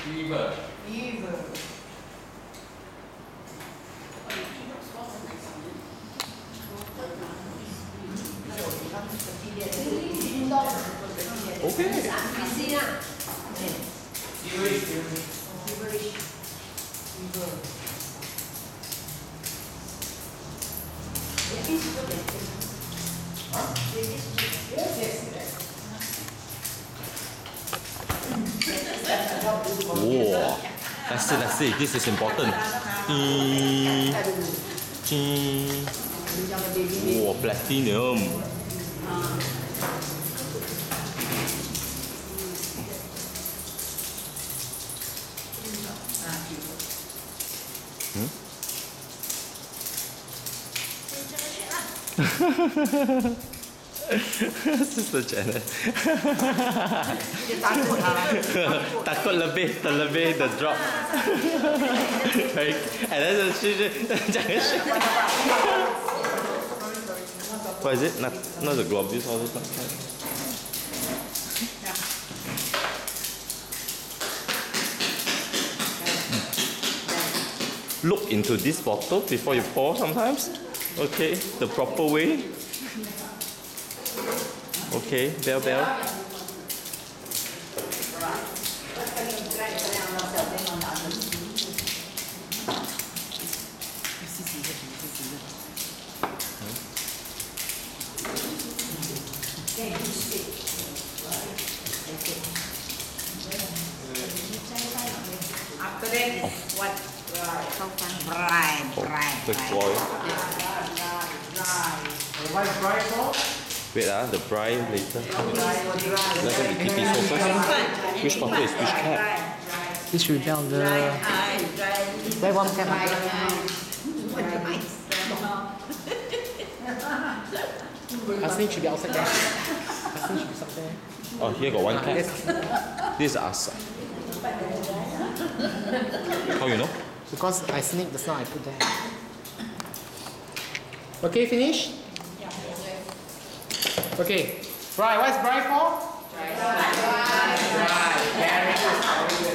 Fever. Fever. Okay. Feverish. Whoa. Let's see. This is important. Whoa, platinum. Sister Janet. Takut lebih the drop. And then jangan shake. What is it? Not the globules all the time. Look into this bottle before you pour sometimes. Okay, the proper way. Okay, bell. After that, what? Dry. The oil. Why dry for? Wait, the brine later. Let me keep it so first. Which bottle is which cap? This should be on the. Where one cap? I think should be outside there. I think should be somewhere. Oh, here got one cap. This is outside. How you know? Because I sneaked the sound I put there. Okay, finish? Okay. Right, what's Bright for? Dry. Very good.